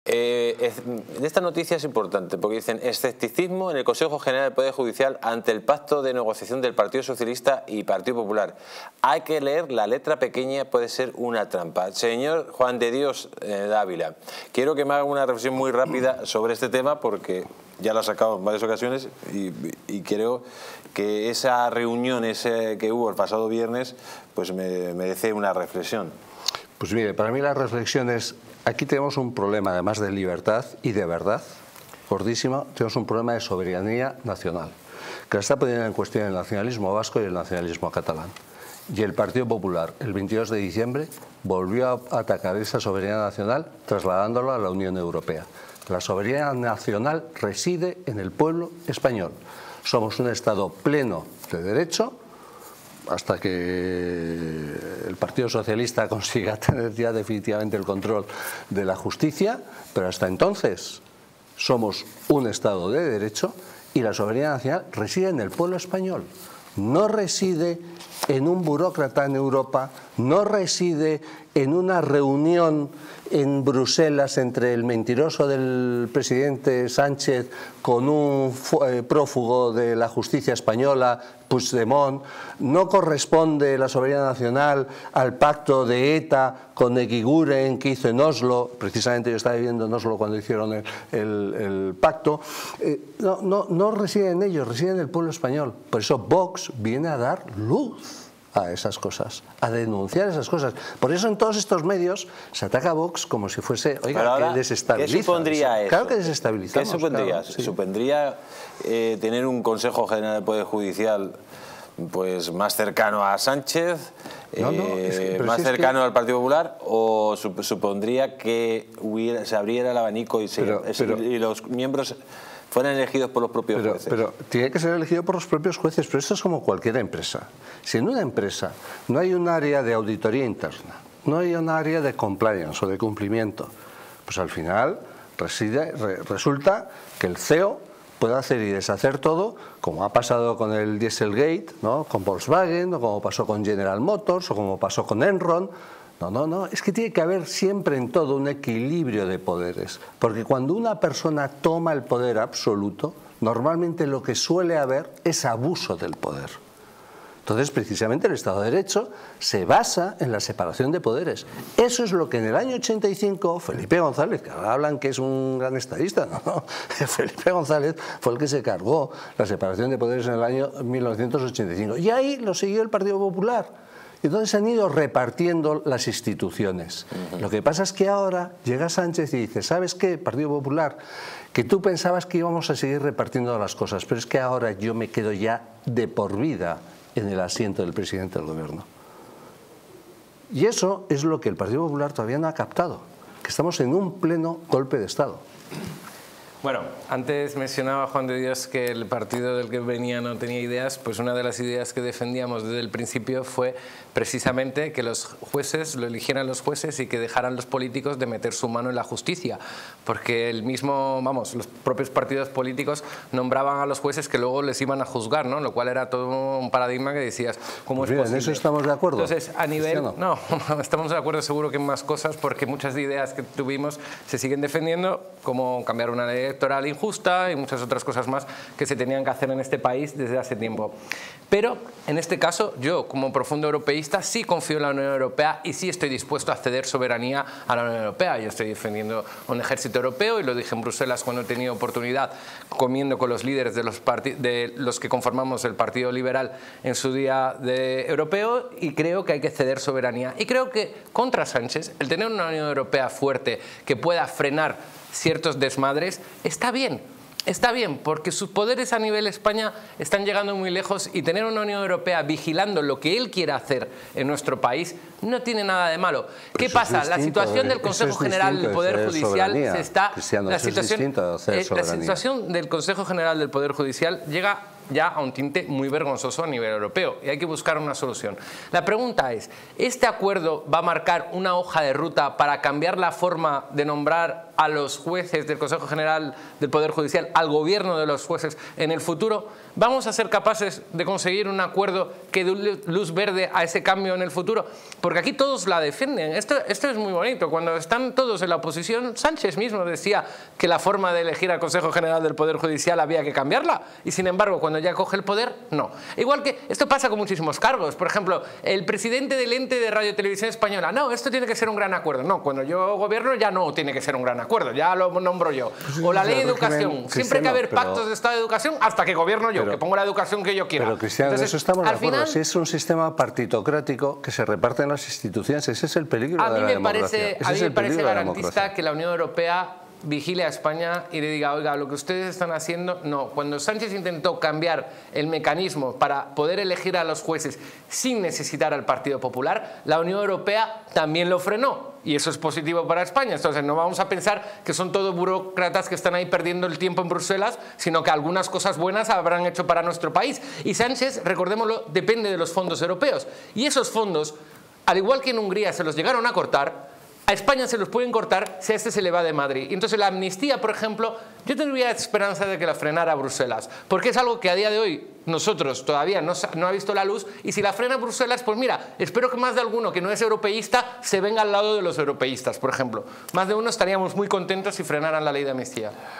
Esta noticia es importante porque dicen escepticismo en el Consejo General del Poder Judicial ante el pacto de negociación del Partido Socialista y Partido Popular. Hay que leer la letra pequeña, puede ser una trampa. Señor Juan de Dios Dávila, quiero que me haga una reflexión muy rápida sobre este tema porque ya lo ha sacado en varias ocasiones y creo que esa reunión que hubo el pasado viernes pues merece una reflexión. Pues mire, para mí la reflexión es, aquí tenemos un problema, además de libertad y de verdad, gordísimo, tenemos un problema de soberanía nacional, que la está poniendo en cuestión el nacionalismo vasco y el nacionalismo catalán. Y el Partido Popular, el 22 de diciembre, volvió a atacar esa soberanía nacional trasladándola a la Unión Europea. La soberanía nacional reside en el pueblo español. Somos un Estado pleno de derecho, hasta que el Partido Socialista consiga tener ya definitivamente el control de la justicia, pero hasta entonces somos un Estado de derecho y la soberanía nacional reside en el pueblo español. No reside en un burócrata en Europa, no reside en una reunión en Bruselas entre el mentiroso del presidente Sánchez con un prófugo de la justicia española, Puigdemont. No corresponde la soberanía nacional al pacto de ETA con Eguiguren que hizo en Oslo. Precisamente yo estaba viviendo en Oslo cuando hicieron el pacto. No reside en ellos, reside en el pueblo español. Por eso Vox viene a dar luz a esas cosas, a denunciar esas cosas. Por eso en todos estos medios se ataca a Vox como si fuese, oiga, que desestabiliza. ¿Qué supondría eso? Claro que desestabilizamos. ¿Qué supondría? Claro, sí. ¿Supondría tener un Consejo General del Poder Judicial pues más cercano a Sánchez, más cercano al Partido Popular, o supondría que se abriera el abanico y los miembros fueran elegidos por los propios jueces? Pero tiene que ser elegido por los propios jueces, pero esto es como cualquier empresa. Si en una empresa no hay un área de auditoría interna, no hay un área de compliance o de cumplimiento, pues al final resulta que el CEO puede hacer y deshacer todo, como ha pasado con el Dieselgate, ¿no? Con Volkswagen, o como pasó con General Motors, o como pasó con Enron. No, es que tiene que haber siempre en todo un equilibrio de poderes, porque cuando una persona toma el poder absoluto, normalmente lo que suele haber es abuso del poder. Entonces, precisamente el Estado de Derecho se basa en la separación de poderes. Eso es lo que en el año 85 Felipe González, que ahora hablan que es un gran estadista, no, Felipe González fue el que se cargó la separación de poderes en el año 1985. Y ahí lo siguió el Partido Popular. Y entonces se han ido repartiendo las instituciones. Lo que pasa es que ahora llega Sánchez y dice, ¿sabes qué, Partido Popular? Que tú pensabas que íbamos a seguir repartiendo las cosas, pero es que ahora yo me quedo ya de por vida en el asiento del presidente del gobierno. Y eso es lo que el Partido Popular todavía no ha captado, que estamos en un pleno golpe de Estado. Bueno, antes mencionaba Juan de Dios que el partido del que venía no tenía ideas, pues una de las ideas que defendíamos desde el principio fue precisamente que los jueces lo eligieran los jueces y que dejaran los políticos de meter su mano en la justicia, porque los propios partidos políticos nombraban a los jueces que luego les iban a juzgar, ¿no? Lo cual era todo un paradigma que decías, ¿cómo es posible? ¿En eso estamos de acuerdo? Entonces, a nivel... No, estamos de acuerdo seguro que en más cosas, porque muchas ideas que tuvimos se siguen defendiendo, como cambiar una ley electoral injusta y muchas otras cosas más que se tenían que hacer en este país desde hace tiempo. Pero en este caso, yo como profundo europeísta sí confío en la Unión Europea y sí estoy dispuesto a ceder soberanía a la Unión Europea. Yo estoy defendiendo un ejército europeo y lo dije en Bruselas cuando he tenido oportunidad, comiendo con los líderes de los que conformamos el Partido Liberal en su día europeo, y creo que hay que ceder soberanía. Y creo que contra Sánchez, el tener una Unión Europea fuerte que pueda frenar ciertos desmadres, está bien, porque sus poderes a nivel España están llegando muy lejos, y tener una Unión Europea vigilando lo que él quiera hacer en nuestro país no tiene nada de malo. ¿Qué pasa? La situación del Consejo General del Poder Judicial se está... La situación del Consejo General del Poder Judicial llega ya a un tinte muy vergonzoso a nivel europeo y hay que buscar una solución. La pregunta es, ¿este acuerdo va a marcar una hoja de ruta para cambiar la forma de nombrar a los jueces del Consejo General del Poder Judicial, al gobierno de los jueces en el futuro? ¿Vamos a ser capaces de conseguir un acuerdo que dé luz verde a ese cambio en el futuro? Porque aquí todos la defienden. Esto es muy bonito. Cuando están todos en la oposición, Sánchez mismo decía que la forma de elegir al Consejo General del Poder Judicial había que cambiarla. Y sin embargo, cuando ya coge el poder, no. Igual que esto pasa con muchísimos cargos. Por ejemplo, el presidente del ente de Radio Televisión Española. No, esto tiene que ser un gran acuerdo. No, cuando yo gobierno ya no tiene que ser un gran acuerdo. Ya lo nombro yo. O la ley de educación. Siempre hay que haber pactos de Estado de educación hasta que gobierno yo, que pongo la educación que yo quiera. Pero Cristiano, de eso estamos de acuerdo. Si es un sistema partitocrático que se reparte en las instituciones, ese es el peligro de la democracia. A mí me parece garantista que la Unión Europea vigile a España y le diga, oiga, lo que ustedes están haciendo, no. Cuando Sánchez intentó cambiar el mecanismo para poder elegir a los jueces sin necesitar al Partido Popular, la Unión Europea también lo frenó. Y eso es positivo para España. Entonces no vamos a pensar que son todos burócratas que están ahí perdiendo el tiempo en Bruselas, sino que algunas cosas buenas habrán hecho para nuestro país. Y Sánchez, recordémoslo, depende de los fondos europeos. Y esos fondos, al igual que en Hungría se los llegaron a cortar, a España se los pueden cortar si a este se le va de Madrid. Y entonces la amnistía, por ejemplo, yo tendría esperanza de que la frenara Bruselas, porque es algo que a día de hoy nosotros todavía no ha visto la luz, y si la frena Bruselas, pues mira, espero que más de alguno que no es europeísta se venga al lado de los europeístas, por ejemplo. Más de uno estaríamos muy contentos si frenaran la ley de amnistía.